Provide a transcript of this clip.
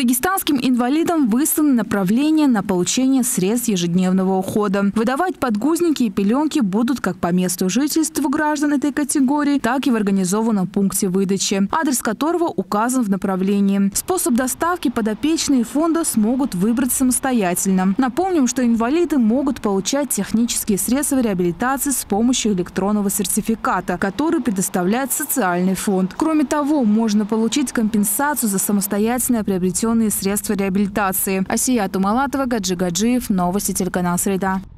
Дагестанским инвалидам высланы направления на получение средств ежедневного ухода. Выдавать подгузники и пеленки будут как по месту жительства граждан этой категории, так и в организованном пункте выдачи, адрес которого указан в направлении. Способ доставки подопечные фонда смогут выбрать самостоятельно. Напомним, что инвалиды могут получать технические средства реабилитации с помощью электронного сертификата, который предоставляет социальный фонд. Кроме того, можно получить компенсацию за самостоятельно приобретенные средства реабилитации. Асия Тумалатова, Гаджи Гаджиев, новости телеканал «Среда».